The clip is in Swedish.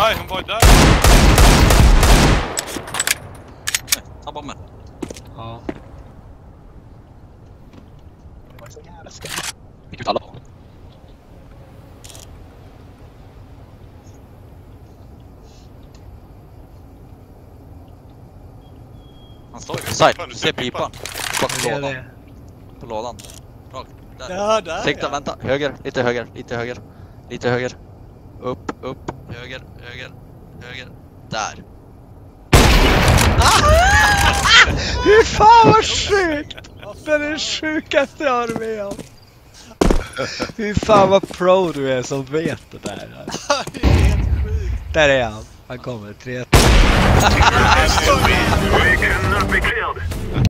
Nej, hon var där. Ta bomben. Ja. Det var så jävla skam. Fick ut alla. Han står ju side. Du ser pipan. Bak på lådan. På lådan. Rakt. Där. Ja, där. Sikta, vänta. Höger. Lite höger. Lite höger. Lite höger. Upp, upp. Höger, höger, höger. Där. Hur fan vad sjukt! Det är det sjukaste jag har med om. Hur fan vad pro du är som vet det där. Det är helt sjukt. Där är han. Han kommer. 3-1. We cannot be killed.